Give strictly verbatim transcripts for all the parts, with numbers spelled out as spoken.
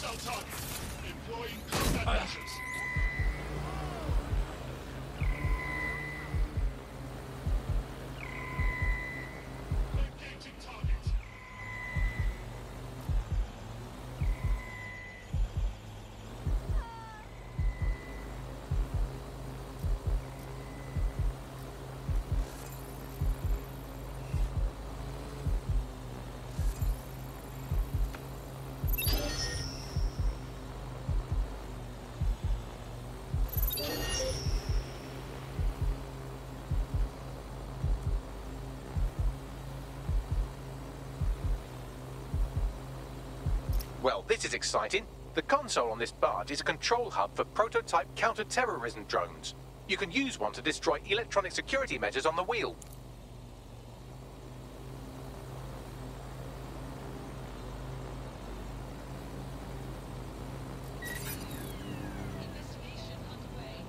hostile target. Employing combat measures. Engaging target. Well, this is exciting. The console on this barge is a control hub for prototype counter-terrorism drones. You can use one to destroy electronic security measures on the wheel. Investigation underway.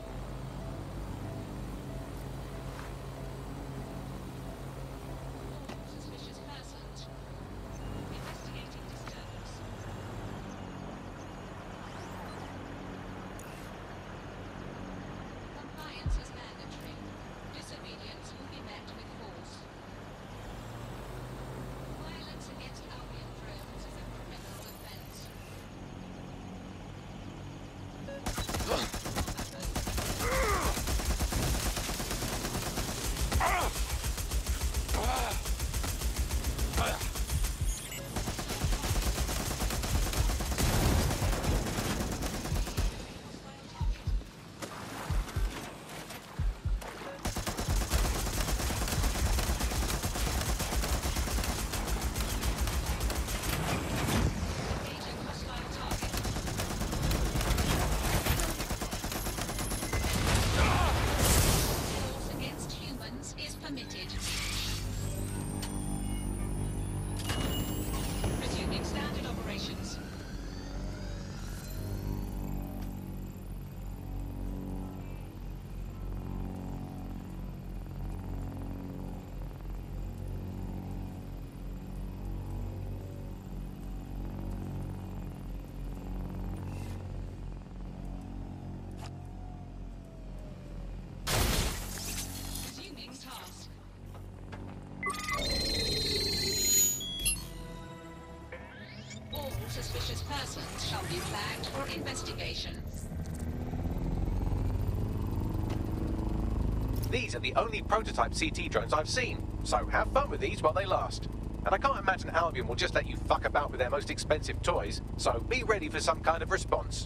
All suspicious persons. Investigating disturbance. Compliance is mandatory. Disobedience will be met with force. Violence against Albion drones is a criminal offense. Engaging hostile target. Force against humans is permitted. Resuming standard operations. Resuming task. All suspicious persons shall be flagged for investigation. These are the only prototype C T drones I've seen, so have fun with these while they last. And I can't imagine Albion will just let you fuck about with their most expensive toys, so be ready for some kind of response.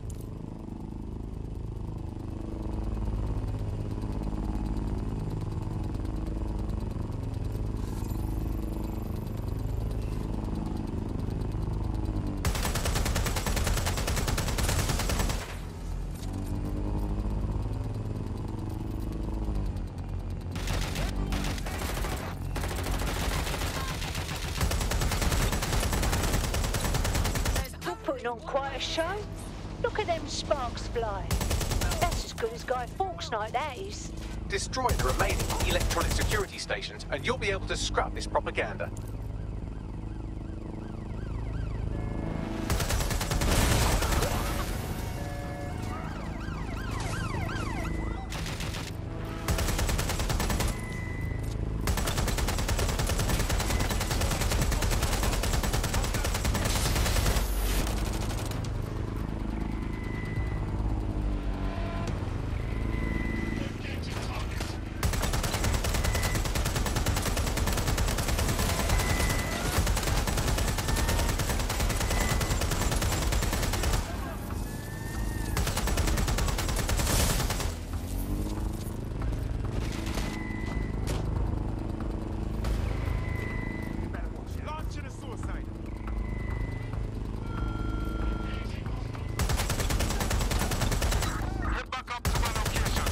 You're putting on quite a show. Look at them sparks flying. That's as good as Guy Fawkes night, that is. Destroy the remaining electronic security stations, and you'll be able to scrap this propaganda. Engaging target. Launching a suicide. Head back up to my location.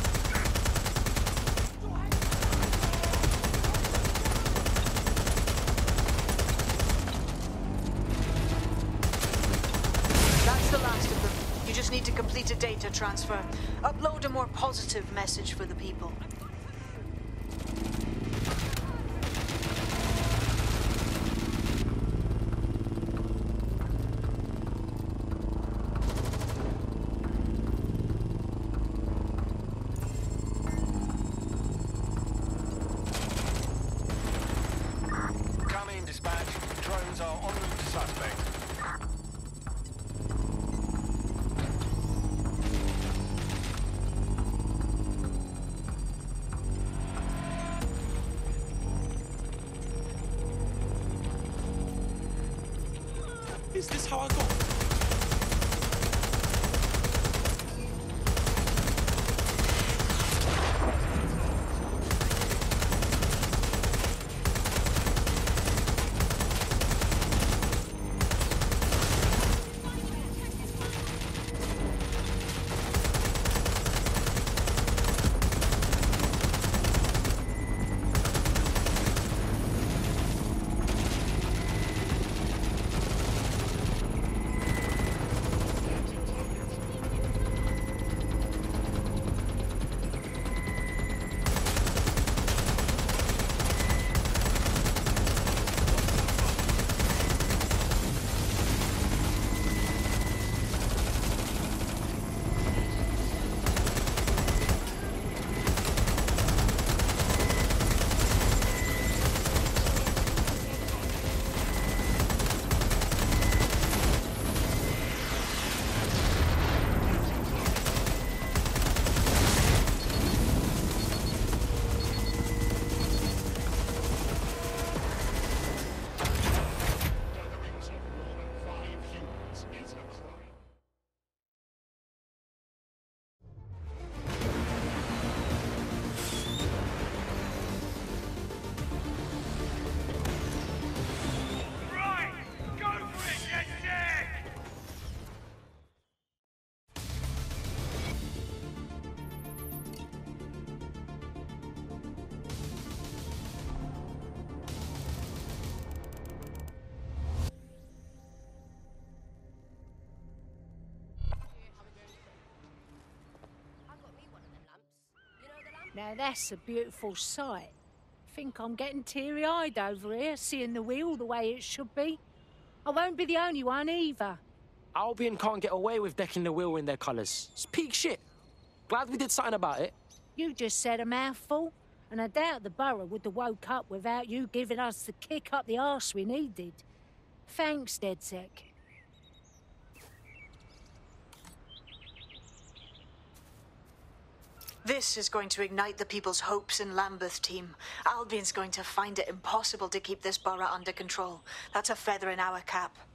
That's the last of them. You just need to complete a data transfer. Upload a more positive message for the people. Is this how I got? Gatherings of more than five humans is a crime. Right! Go for it, yes, yes! Now that's a beautiful sight. Think I'm getting teary-eyed over here, seeing the wheel the way it should be. I won't be the only one either. Albion can't get away with decking the wheel in their colours. It's peak shit. Glad we did something about it. You just said a mouthful, and I doubt the borough would have woke up without you giving us the kick up the arse we needed. Thanks, DedSec. This is going to ignite the people's hopes in Lambeth, team. Albion's going to find it impossible to keep this borough under control. That's a feather in our cap.